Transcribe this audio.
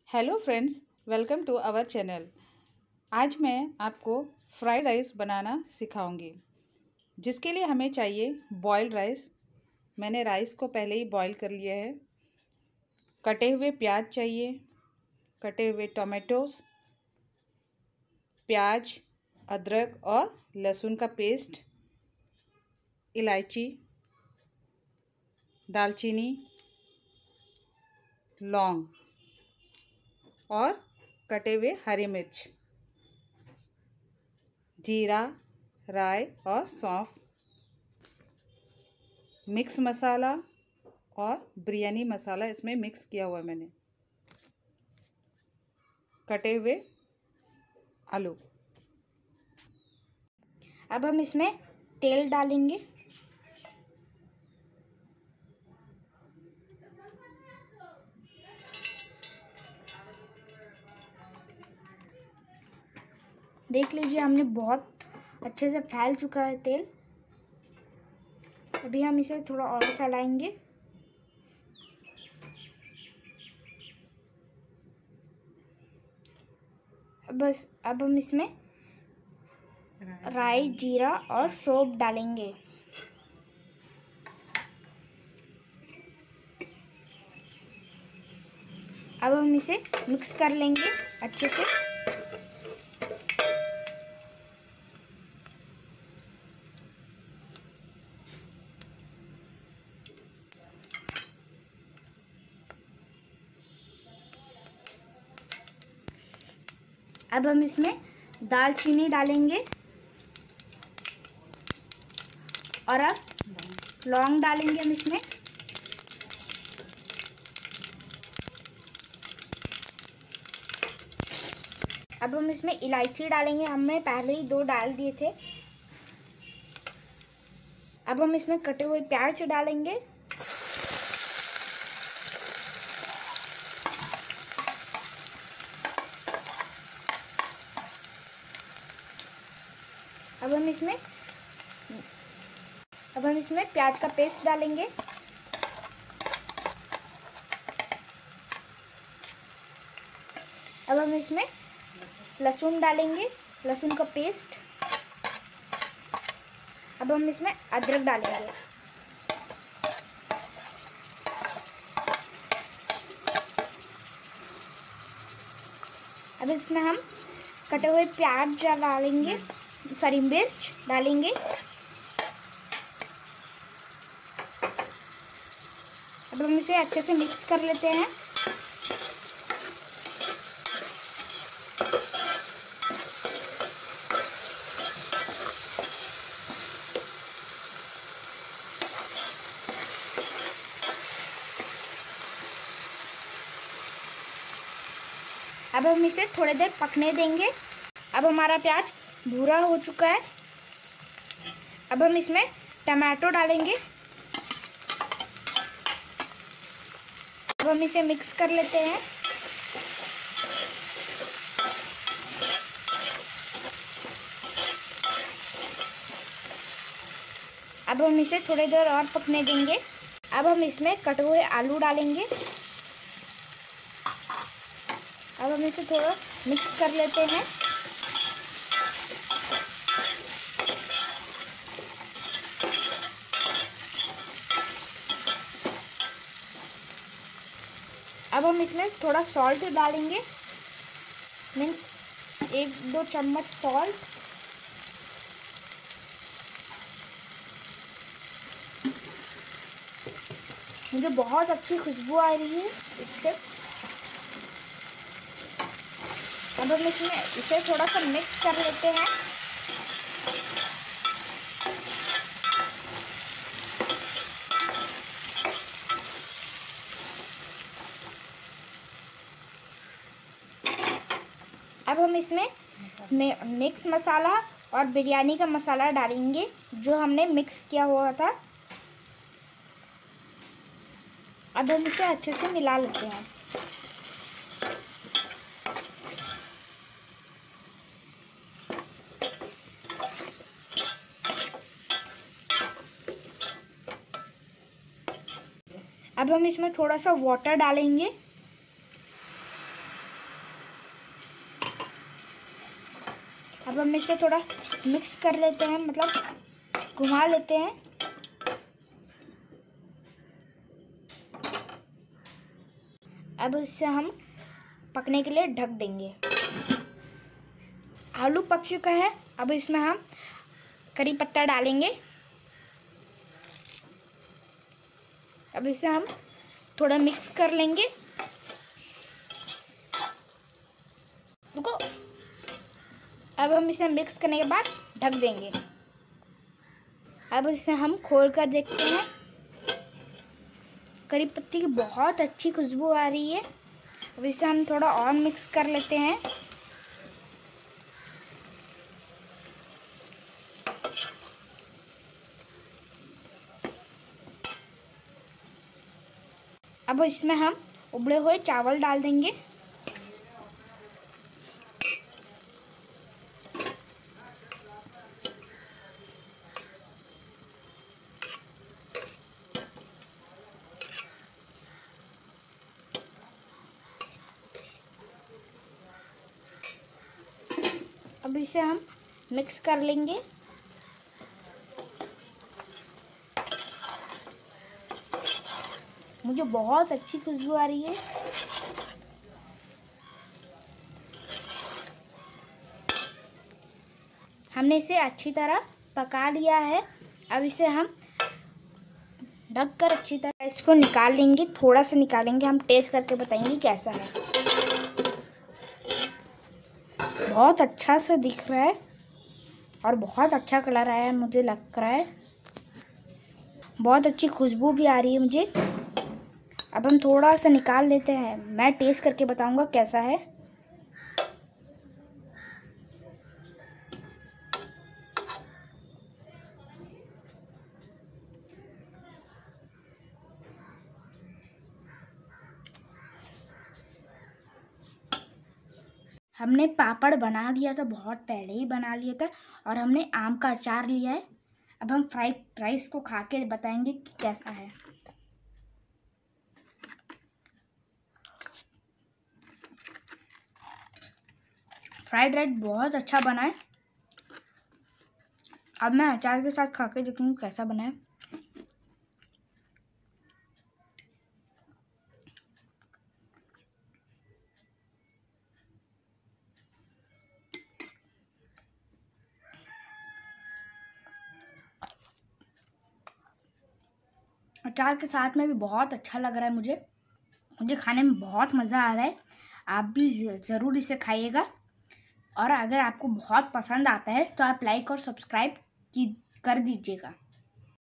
Hello friends, welcome to our channel. आज मैं आपको फ्राइड राइस बनाना सिखाऊंगी, जिसके लिए हमें चाहिए बॉइल्ड राइस। मैंने राइस को पहले ही बॉईल कर लिया है। कटे हुए प्याज चाहिए, कटे हुए टोमेटोज, प्याज, अदरक और लहसुन का पेस्ट, इलायची, दालचीनी, लौंग और कटे हुए हरी मिर्च, जीरा, राई और सौंफ, मिक्स मसाला और बिरयानी मसाला इसमें मिक्स किया हुआ है मैंने, कटे हुए आलू। अब हम इसमें तेल डालेंगे। देख लीजिए, हमने बहुत अच्छे से फैल चुका है तेल। अभी हम इसे थोड़ा और फैलाएंगे। अब हम इसमें राई, जीरा और सौंफ डालेंगे। अब हम इसे मिक्स कर लेंगे अच्छे से। अब हम इसमें दालचीनी डालेंगे और अब लौंग डालेंगे हम इसमें। अब हम इसमें इलायची डालेंगे। हमने पहले ही 2 डाल दिए थे। अब हम इसमें कटे हुए प्याज डालेंगे। अब हम इसमें प्याज का पेस्ट डालेंगे। अब हम इसमें लहसुन डालेंगे, लहसुन का पेस्ट। अब हम इसमें अदरक डालेंगे। अब इसमें हम कटे हुए प्याज डालेंगे, हरी मिर्च डालेंगे। अब हम इसे अच्छे से मिक्स कर लेते हैं। अब हम इसे थोड़ी देर पकने देंगे। अब हमारा प्याज भूरा हो चुका है। अब हम इसमें टमाटो डालेंगे। अब हम इसे मिक्स कर लेते हैं। अब हम इसे थोड़ी देर और पकने देंगे। अब हम इसमें कटे हुए आलू डालेंगे। अब हम इसे थोड़ा मिक्स कर लेते हैं। अब हम इसमें थोड़ा सॉल्ट डालेंगे, मीन्स 1-2 चम्मच सॉल्ट। मुझे बहुत अच्छी खुशबू आ रही है इससे। अब हम इसमें इसे थोड़ा सा मिक्स कर लेते हैं। अब हम इसमें मिक्स मसाला और बिरयानी का मसाला डालेंगे, जो हमने मिक्स किया हुआ था। अब हम इसे अच्छे से मिला लेते हैं। अब हम इसमें थोड़ा सा वाटर डालेंगे। अब हम इसे थोड़ा मिक्स कर लेते हैं, मतलब घुमा लेते हैं। अब इसे हम पकने के लिए ढक देंगे। आलू पक चुका है। अब इसमें हम करी पत्ता डालेंगे। अब इसे हम थोड़ा मिक्स कर लेंगे। रुको। अब हम इसे मिक्स करने के बाद ढक देंगे। अब इसे हम खोल कर देखते हैं। करी पत्ती की बहुत अच्छी खुशबू आ रही है। अब इसे हम थोड़ा और मिक्स कर लेते हैं। अब इसमें हम उबले हुए चावल डाल देंगे। अब इसे हम मिक्स कर लेंगे। मुझे बहुत अच्छी खुशबू आ रही है। हमने इसे अच्छी तरह पका लिया है। अब इसे हम ढक कर अच्छी तरह इसको निकाल लेंगे। थोड़ा सा निकालेंगे, हम टेस्ट करके बताएंगे कैसा है। बहुत अच्छा सा दिख रहा है और बहुत अच्छा कलर आया है, मुझे लग रहा है। बहुत अच्छी खुशबू भी आ रही है मुझे। अब हम थोड़ा सा निकाल लेते हैं, मैं टेस्ट करके बताऊंगा कैसा है। हमने पापड़ बना लिया था, बहुत पहले ही बना लिया था, और हमने आम का अचार लिया है। अब हम फ्राइड राइस को खा के बताएंगे कि कैसा है। फ्राइड राइस बहुत अच्छा बना है। अब मैं अचार के साथ खा के देखूंगी कैसा बना है। अचार के साथ में भी बहुत अच्छा लग रहा है मुझे खाने में बहुत मज़ा आ रहा है। आप भी ज़रूर इसे खाइएगा, और अगर आपको बहुत पसंद आता है तो आप लाइक और सब्सक्राइब कर दीजिएगा।